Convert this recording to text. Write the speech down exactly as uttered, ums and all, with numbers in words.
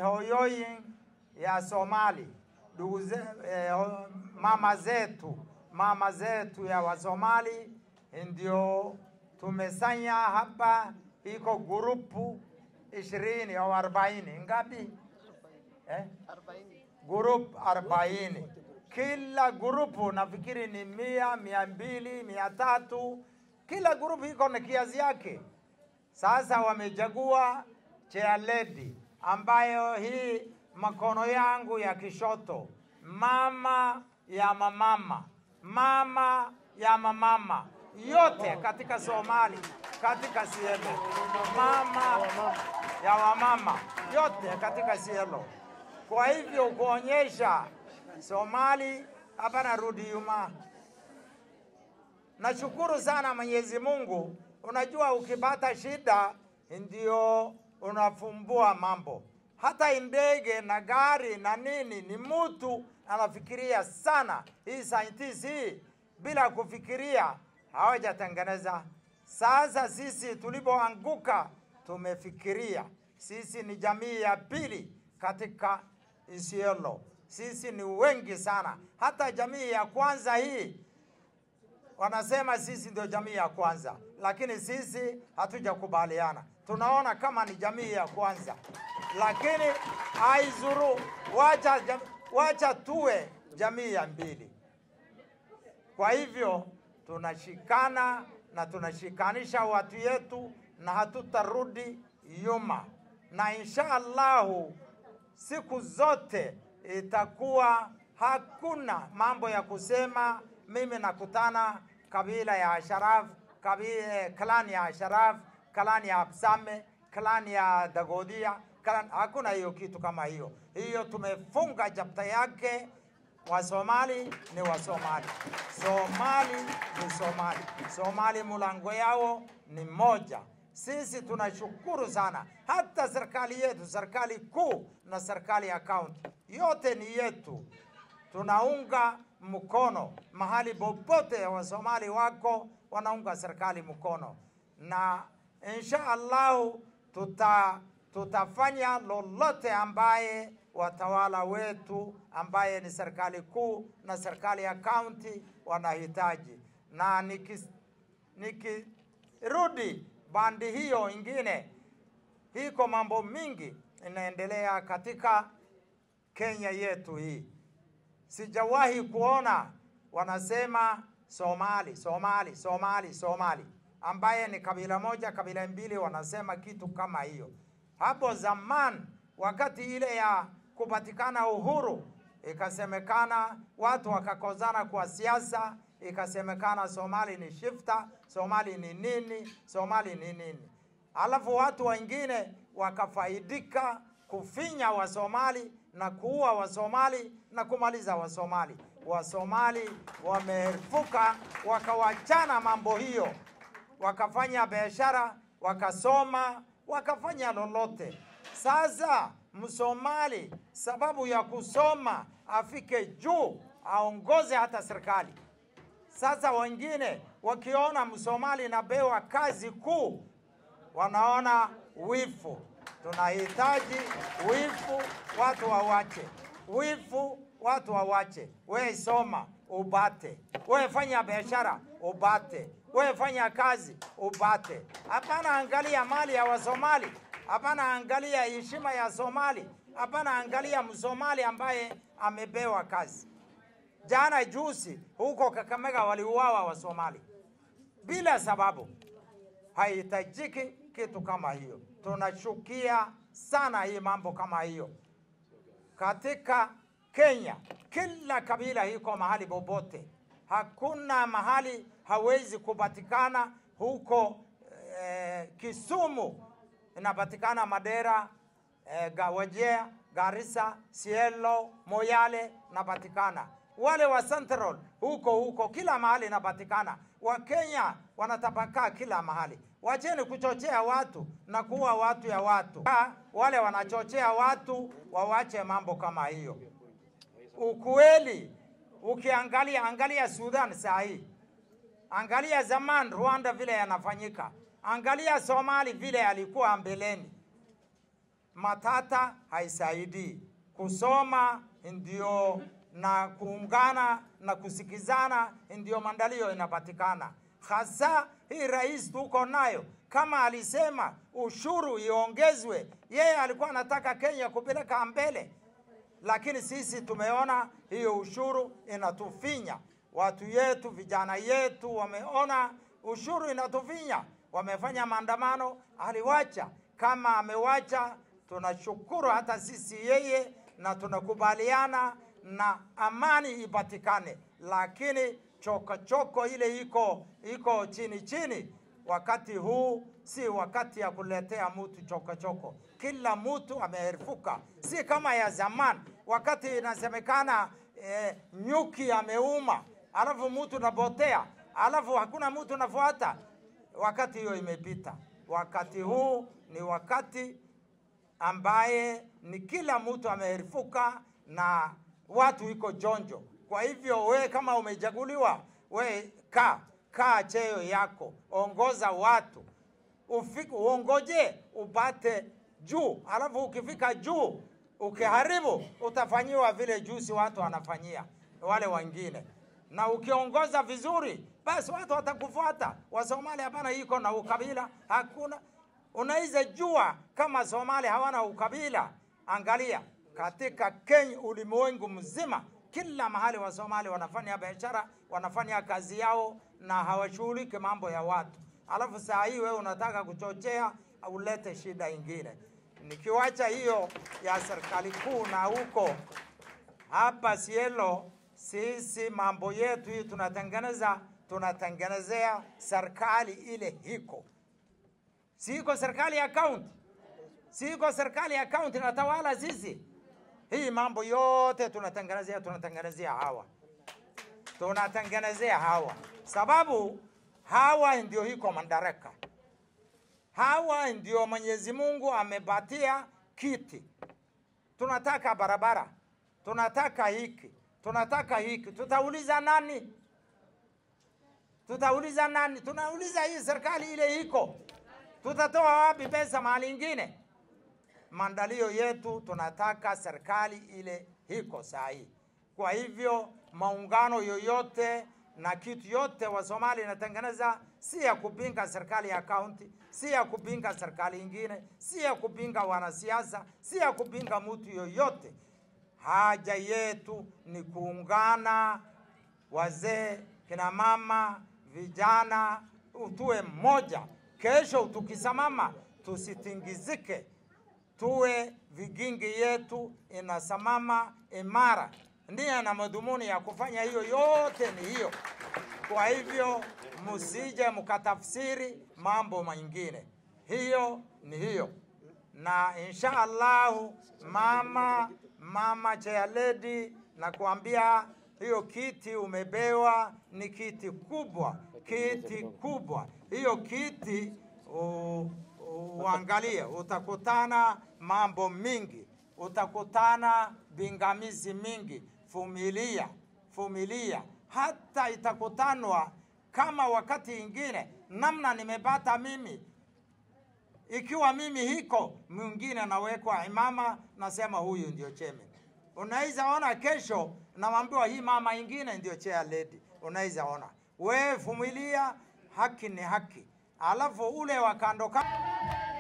hoyoyin ya Somali, duze, eh, mama zetu, mama zetu ya wa Somali, ndio tumesanya hapa, iko grupu ishirini au arobaini, ngapi? Eh? Grupu arobaini. Kila grupu nafikiri ni mia, mia mbili, mia tatu. Kila grupu iko na kiasi yake. Sasa wamechagua chair lady ambayo hii makono yangu ya kishoto, mama ya mamama, mama ya mamama, yote katika Somali, katika Sielo, mama ya wamama, yote katika Sielo. Kwa hivyo kuonyesha Somali hapa narudi nyuma. Nashukuru sana Mwenyezi Mungu. Unajua ukipata shida ndio unafumbua mambo. Hata ndege na gari na nini ni mtu anafikiria sana. Hii scientist hii bila kufikiria hawajatengeneza. Sasa sisi tulipoanguka tumefikiria. Sisi ni jamii ya pili katika Isiolo. Sisi ni wengi sana. Hata jamii ya kwanza hii wanasema sisi ndio jamii ya kwanza, lakini sisi hatujakubaliana. Tunaona kama ni jamii ya kwanza, lakini haizuru, wacha, wacha tuwe jamii ya mbili. Kwa hivyo tunashikana na tunashikanisha watu yetu na hatutarudi nyuma, na inshallahu siku zote itakuwa hakuna mambo ya kusema mimi nakutana kabila ya Asharaf, kabila klani ya Asharaf, klani ya Absame, klani ya Dagodia, klani, hakuna hiyo kitu kama hiyo. Hiyo tumefunga chapta yake. Wa Somali ni wa Somali, Somali ni Somali, Somali mulango yao ni moja. Sisi tunashukuru sana, hata serikali yetu, serikali kuu na serikali ya county, yote ni yetu. Tunaunga mkono mahali popote wa Somali wako, wanaunga serikali mkono. Na insha Allah tuta, tutafanya lolote ambaye watawala wetu ambaye ni serikali kuu na serikali ya county wanahitaji. Na niki, nikirudi bandi hiyo ingine, hiko mambo mingi inaendelea katika Kenya yetu hii. Sijawahi kuona wanasema Somali, Somali, Somali, Somali, ambaye ni kabila moja, kabila mbili wanasema kitu kama hiyo. Hapo zaman, wakati ile ya kupatikana uhuru, ikasemekana watu wakakozana kwa siasa, ikasemekana Somali ni shifta, Somali ni nini, Somali ni nini. Alafu watu wengine wakafaidika kufinya wa Somali na kuua wa Somali na kumaliza wa Somali. Wa Somali wamefuka, wakawachana mambo hiyo, wakafanya biashara, wakasoma, wakafanya lolote. Sasa Msomali sababu ya kusoma afike juu, aongoze hata serikali. Sasa wengine wakiona Msomali napewa kazi kuu, wanaona wifu. Tunahitaji wifu, watu wawache. Wifu, watu wawache. Wewe soma, ubate. Wewe fanya biashara, ubate. Wewe fanya kazi, ubate. Hapana angalia mali ya Wasomali. Hapana angalia heshima ya Somali. Hapana angalia Msomali ambaye amepewa kazi. Jana juzi huko Kakamega waliuawa wa Somali bila sababu. Haihitajiki kitu kama hiyo. Tunashukia sana hii mambo kama hiyo. Katika Kenya, kila kabila hiko mahali popote. Hakuna mahali hawezi kupatikana. Huko eh, Kisumu inapatikana Madera, eh, Wajir, Garissa, Sielo, Moyale inapatikana. Wale wa Central huko huko kila mahali inapatikana. Wa Kenya wanatapakaa kila mahali. Wacheni kuchochea watu na kuwa watu ya watu. Wale wanachochea watu wawache mambo kama hiyo. Ukweli ukiangalia, angalia Sudan saa hii, angalia zaman Rwanda vile yanafanyika, angalia Somali vile alikuwa mbeleni. matata haisaidii. Kusoma ndio na kuungana na kusikizana ndio maendeleo inapatikana. Hasa hii rais tuko nayo, kama alisema ushuru iongezwe, yeye alikuwa anataka Kenya kupeleka mbele. Lakini sisi tumeona hiyo ushuru inatufinya. Watu yetu, vijana yetu wameona ushuru inatufinya. Wamefanya maandamano, aliwacha. Kama amewacha, tunashukuru hata sisi yeye na tunakubaliana na amani ipatikane. Lakini choko choko ile iko iko chini chini. Wakati huu si wakati ya kuletea mtu choko choko. Kila mtu ameherufuka. Si kama ya zamani wakati inasemekana eh, nyuki ameuma, alafu mtu napotea, alafu hakuna mtu nafuata. Wakati hiyo imepita. Wakati huu ni wakati ambaye ni kila mtu ameherufuka na watu iko jonjo. Kwa hivyo we kama umechaguliwa, we kaa kaa cheo yako, ongoza watu, ufike uongoje upate juu. Alafu ukifika juu ukiharibu, utafanyiwa vile juzi watu wanafanyia wale wengine. Na ukiongoza vizuri, basi watu watakufuata. Wa Somalia hapana iko na ukabila, hakuna. Unaweza jua kama Somalia hawana ukabila. Angalia katika Kenya, ulimwengu mzima, kila mahali wa Somalia wanafanya biashara, wanafanya kazi yao na hawashughuliki mambo ya watu. Alafu saa hii wewe unataka kuchochea au lete shida ingine. Nikiwacha hiyo ya serikali kuu na huko hapa Sielo, sisi mambo yetu hii tunatengeneza, tunatengenezea serikali ile hiko. Siko serikali ya county. Siko serikali ya county inatawala sisi. Hii mambo yote tunatengenezea, tunatengenezea hawa. Tunatengenezea hawa. Sababu hawa ndio hiko madaraka. Hawa ndio Mwenyezi Mungu amebatia kiti. Tunataka barabara. Tunataka hiki. Tunataka hiki. Tutauliza nani? Tutauliza nani? Tunauliza hii serikali ile hiko. Tutatoa wapi pesa mahali ingine? Maandalio yetu tunataka serikali ile hiko sahi. Kwa hivyo maungano yoyote na kitu yote wa Somalia inatengeneza si ya kupinga serikali ya county, si ya kupinga serikali ingine, si ya kupinga wanasiasa, si ya kupinga mtu yoyote. Haja yetu ni kuungana, wazee, kina mama, vijana, tuwe mmoja. Kesho tukisimama tusitingizike. Tuwe vigingi yetu inasimama imara. Ndiye na madhumuni ya kufanya hiyo yote ni hiyo. Kwa hivyo msije mkatafsiri mambo mengine. Hiyo ni hiyo. Na inshallah mama mama chair lady na kuambia hiyo kiti umebewa ni kiti kubwa, kiti kubwa. Hiyo kiti u, uangalie, utakutana mambo mingi, utakutana bingamizi mingi, fumilia, fumilia. Hata itakutanwa kama wakati ingine, namna nimepata mimi. Ikiwa mimi hiko, mwingine nawekwa imama, nasema huyu ndio chairman. Unaweza ona kesho, naambiwa hii mama ingine ndio chair lady. Unaweza ona. We fumilia, haki ni haki. Alafu ule wakandoka